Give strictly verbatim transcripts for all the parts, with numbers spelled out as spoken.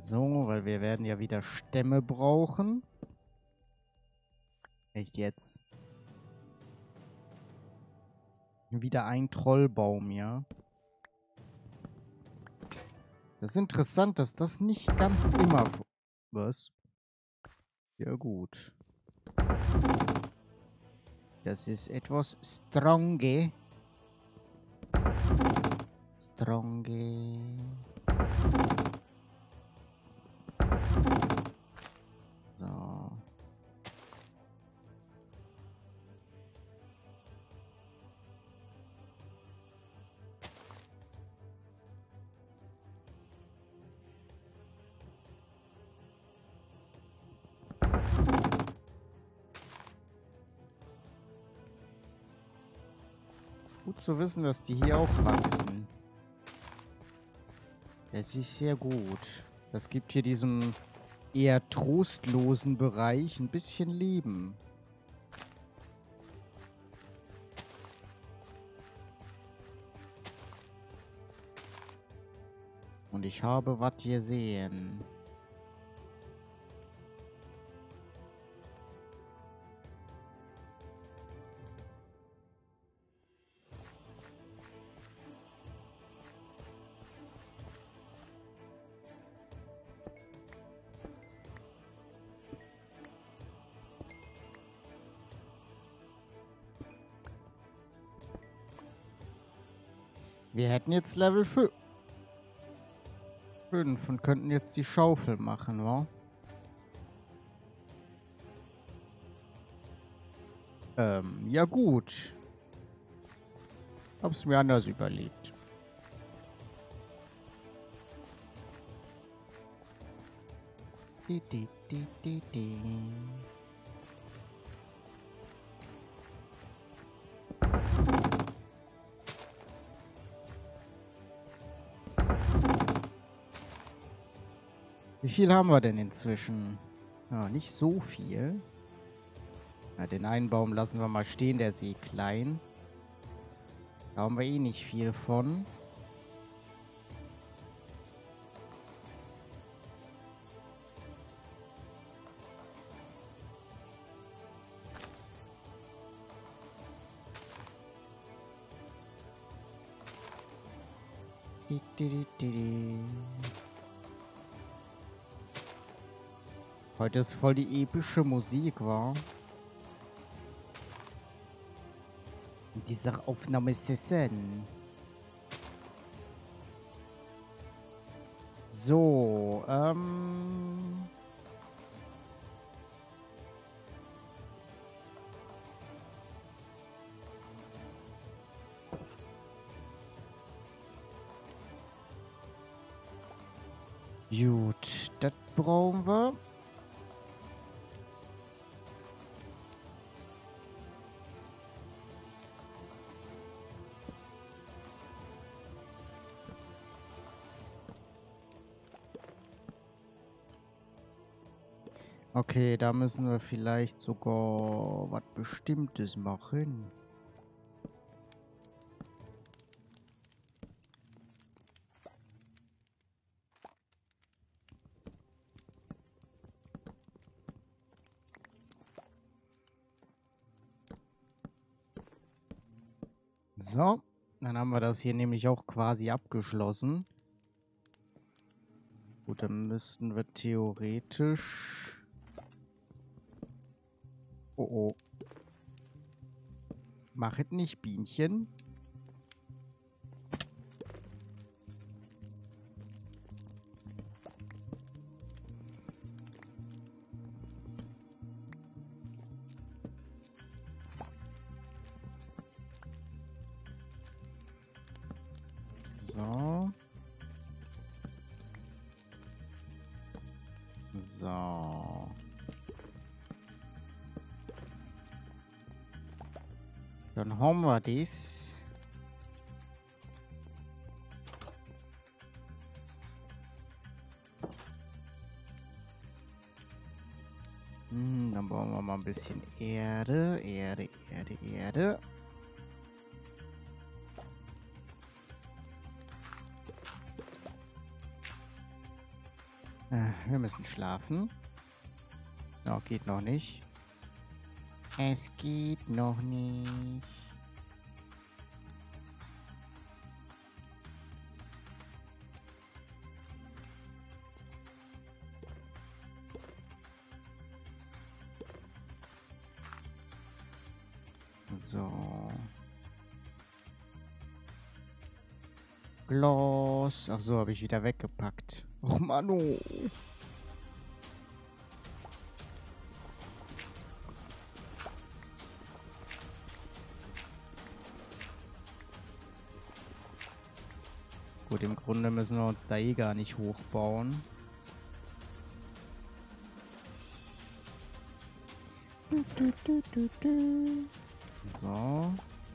So, weil wir werden ja wieder Stämme brauchen. Echt jetzt? Wieder ein Trollbaum, ja. Das ist interessant, dass das nicht ganz immer... Was? Ja gut. Das ist etwas stronge. Stronge. So. Gut zu wissen, dass die hier auch wachsen. Das ist sehr gut. Das gibt hier diesem eher trostlosen Bereich ein bisschen Leben. Und ich habe was gesehen. Wir hätten jetzt Level fünf und könnten jetzt die Schaufel machen, wa? Ähm, ja gut. Hab's mir anders überlegt. Di, di, di, di, di. Wie viel haben wir denn inzwischen? Ja, nicht so viel. Ja, den einen Baum lassen wir mal stehen, der ist eh klein. Da haben wir eh nicht viel von. Di, di, di, di, di. Heute ist voll die epische Musik, wa? In dieser Aufnahmesession. So, ähm... Gut, das brauchen wir. Okay, da müssen wir vielleicht sogar was Bestimmtes machen. So, dann haben wir das hier nämlich auch quasi abgeschlossen. Gut, dann müssten wir theoretisch... Oh oh. Machet nicht, Bienchen. So. So. Dann haben wir das. Hm, dann brauchen wir mal ein bisschen Erde, Erde, Erde, Erde. Äh, wir müssen schlafen. No, geht noch nicht. Es geht noch nicht. So. Gloss. Ach so, habe ich wieder weggepackt. Och, Manu. Gut, im Grunde müssen wir uns da eh gar nicht hochbauen. Du, du, du, du, du. So.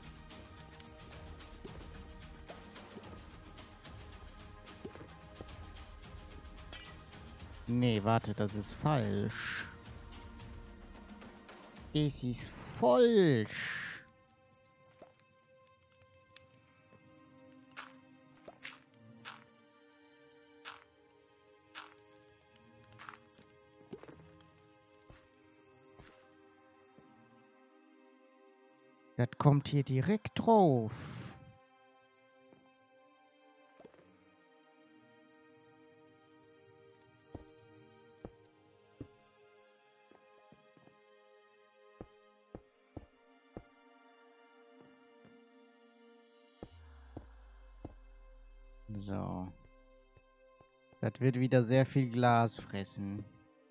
Nee, warte, das ist falsch. Es ist falsch. Das kommt hier direkt drauf. So. Das wird wieder sehr viel Glas fressen.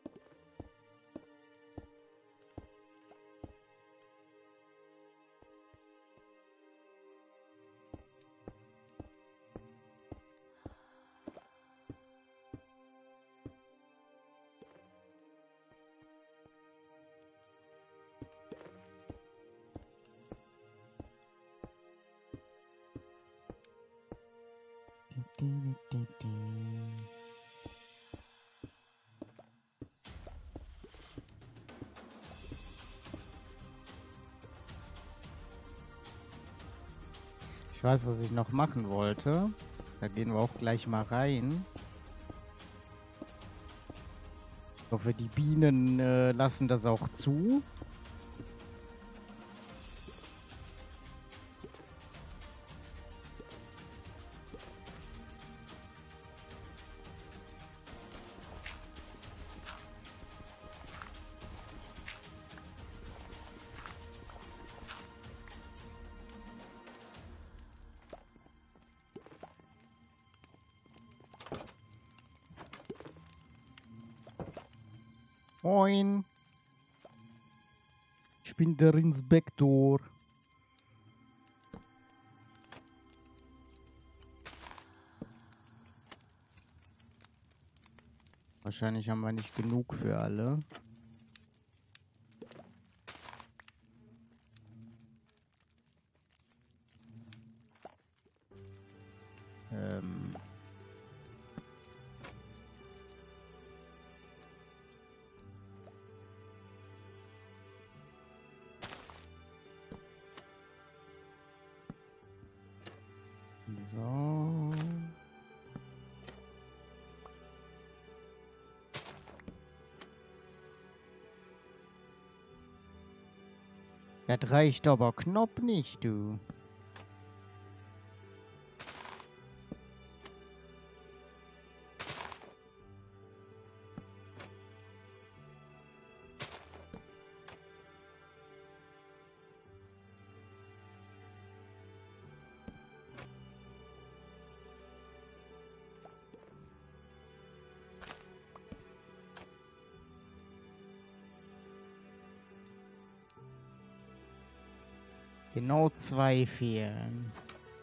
Ich weiß, was ich noch machen wollte. Da gehen wir auch gleich mal rein. Ich hoffe, die Bienen äh, lassen das auch zu. Moin. Ich bin der Inspektor. Wahrscheinlich haben wir nicht genug für alle. Ähm... So. Das reicht aber knapp nicht, du. Genau zwei fehlen.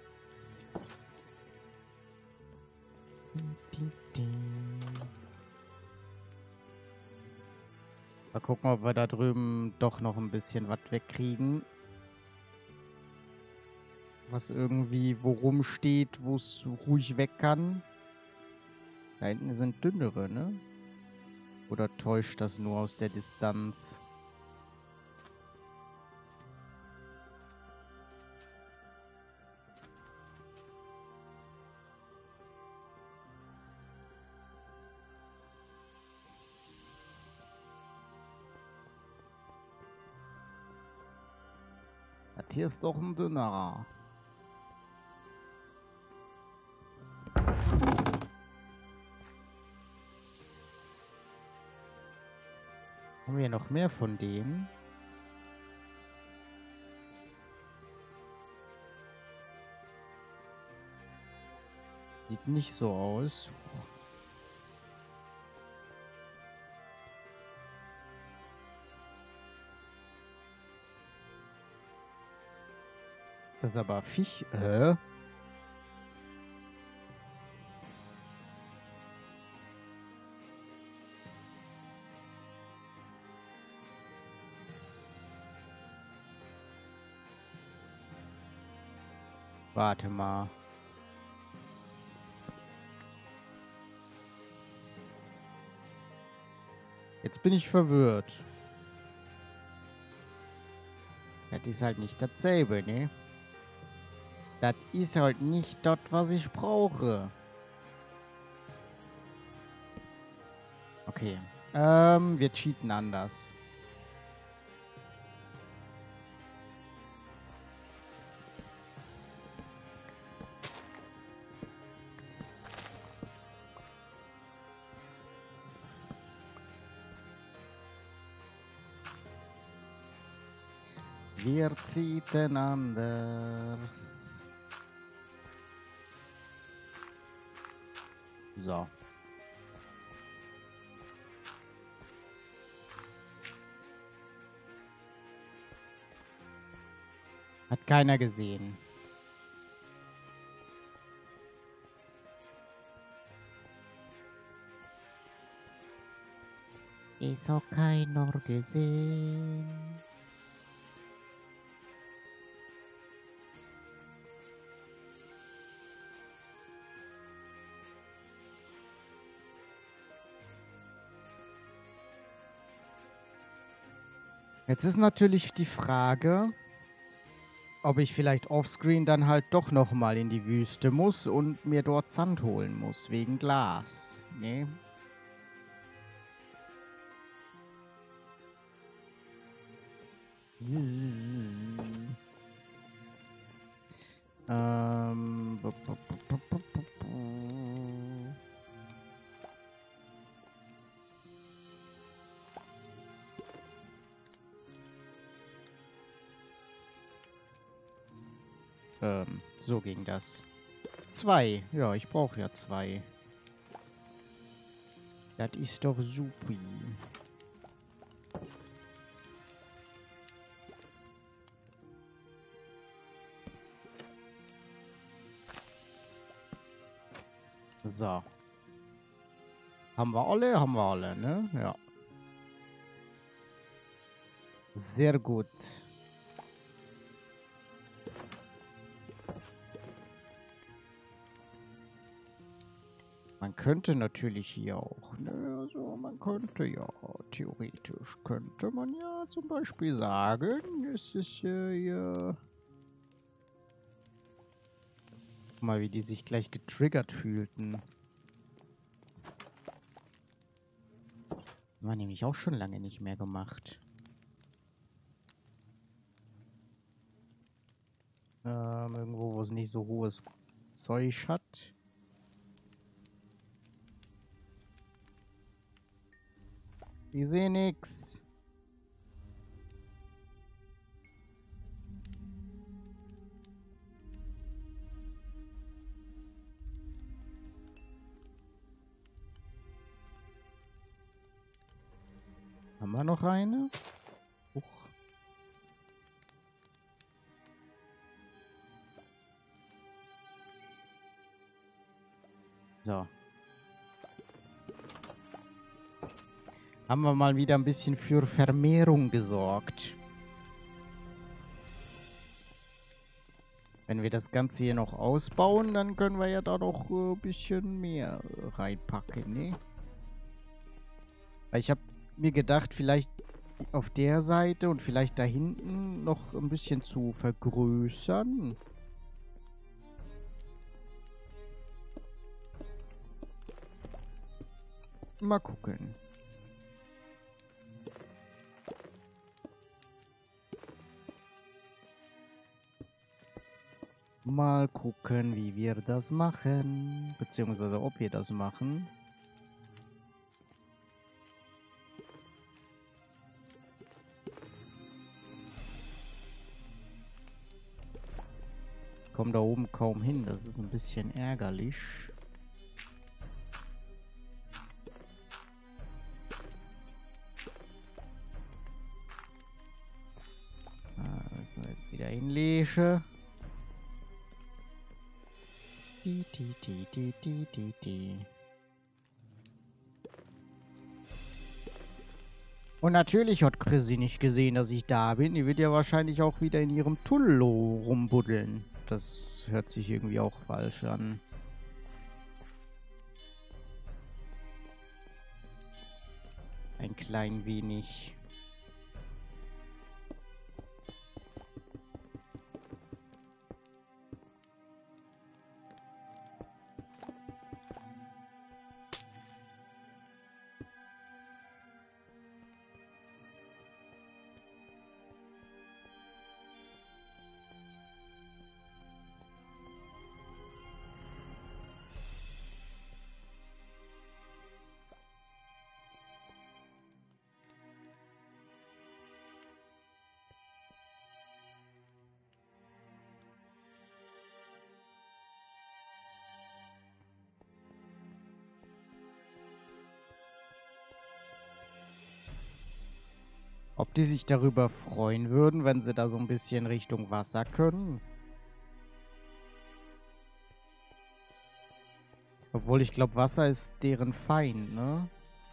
Mal gucken, ob wir da drüben doch noch ein bisschen was wegkriegen. Was irgendwie wo rumsteht, wo es ruhig weg kann. Da hinten sind dünnere, ne? Oder täuscht das nur aus der Distanz? hier ist doch ein Dünnerer. Haben wir noch mehr von denen? Sieht nicht so aus. Das ist aber Fisch. Äh? Warte mal. Jetzt bin ich verwirrt. Das ist halt nicht dasselbe, ne? Das ist halt nicht das, was ich brauche. Okay. Ähm, wir cheaten anders. Wir cheaten anders. So. Hat keiner gesehen. Ist auch keiner gesehen. Jetzt ist natürlich die Frage, ob ich vielleicht offscreen dann halt doch nochmal in die Wüste muss und mir dort Sand holen muss, wegen Glas. Ne? Ähm. Ähm, so ging das. Zwei. Ja, ich brauche ja zwei. Das ist doch supi. So. Haben wir alle? Haben wir alle, ne? Ja. Sehr gut. Man könnte natürlich hier auch, ne, also man könnte ja, theoretisch könnte man ja zum Beispiel sagen, es ist äh, ja... Guck mal, wie die sich gleich getriggert fühlten. War nämlich auch schon lange nicht mehr gemacht. Ähm, irgendwo, wo es nicht so hohes Zeug hat. Ich sehe nix. Haben wir noch eine? Huch. So. Haben wir mal wieder ein bisschen für Vermehrung gesorgt. Wenn wir das Ganze hier noch ausbauen, dann können wir ja da noch ein äh, bisschen mehr reinpacken, ne? Weil ich habe mir gedacht, vielleicht auf der Seite und vielleicht da hinten noch ein bisschen zu vergrößern. Mal gucken. Mal gucken, wie wir das machen. Beziehungsweise, ob wir das machen. Komm da oben kaum hin. Das ist ein bisschen ärgerlich. Ah, müssen wir jetzt wieder hinlegen. Die, die, die, die, die, die, die. Und natürlich hat Chrissy nicht gesehen, dass ich da bin. Die wird ja wahrscheinlich auch wieder in ihrem Tunnel rumbuddeln. Das hört sich irgendwie auch falsch an. Ein klein wenig. Ob die sich darüber freuen würden, wenn sie da so ein bisschen Richtung Wasser können? Obwohl ich glaube, Wasser ist deren Feind, ne?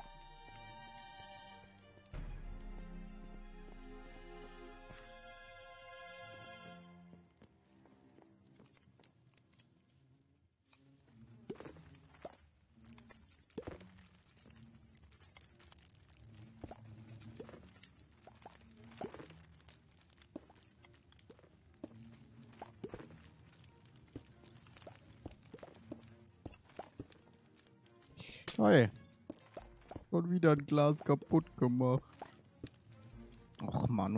Hey. Und wieder ein Glas kaputt gemacht. Och, Mano.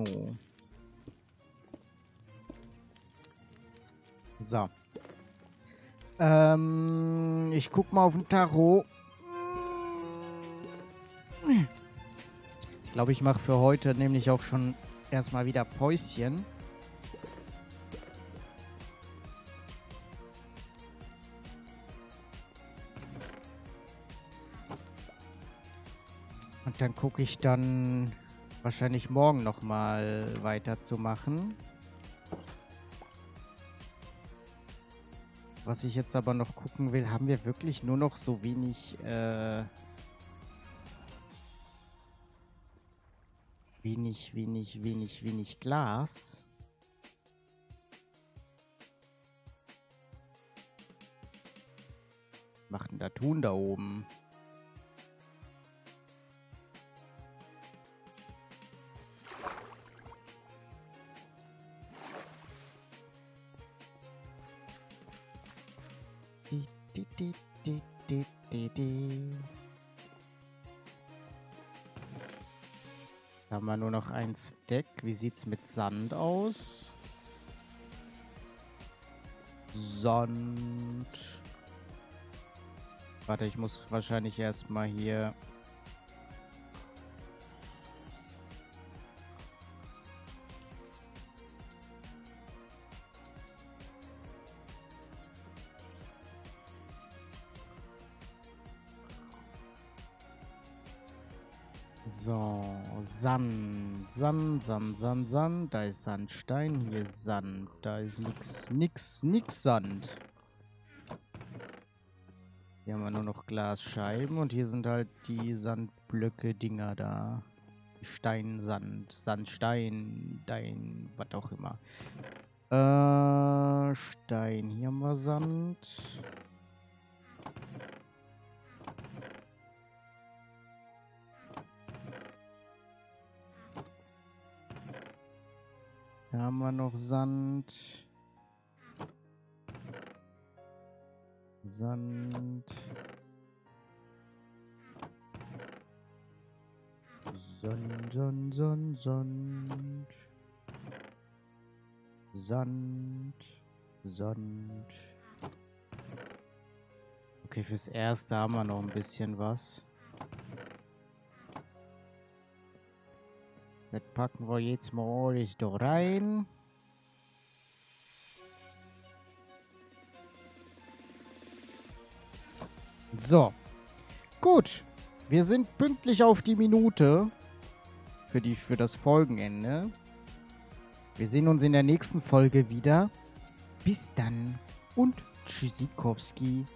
So. Ähm, ich guck mal auf den Tarot. Ich glaube, ich mache für heute nämlich auch schon erstmal wieder Päuschen. Und dann gucke ich dann wahrscheinlich morgen nochmal weiterzumachen. Was ich jetzt aber noch gucken will, haben wir wirklich nur noch so wenig, äh, wenig, wenig, wenig, wenig Glas. Was macht denn da tun da oben? Die, die, die, die, die, die. Da haben wir nur noch ein Stack. Wie sieht's mit Sand aus? Sand. Warte, ich muss wahrscheinlich erstmal hier... So, Sand, Sand, Sand, Sand, Sand. Da ist Sandstein, hier ist Sand. Da ist nix, nix, nix Sand. Hier haben wir nur noch Glasscheiben und hier sind halt die Sandblöcke-Dinger da. Steinsand, Sandstein, Dein, was auch immer. Äh, Stein, hier haben wir Sand. Da haben wir noch Sand. Sand. Sand, Sand, Sand, Sand. Sand. Sand. Okay, fürs Erste haben wir noch ein bisschen was. Das packen wir jetzt mal alles da rein. So. Gut. Wir sind pünktlich auf die Minute. Für, die, für das Folgenende. Wir sehen uns in der nächsten Folge wieder. Bis dann und Tschüssikowski.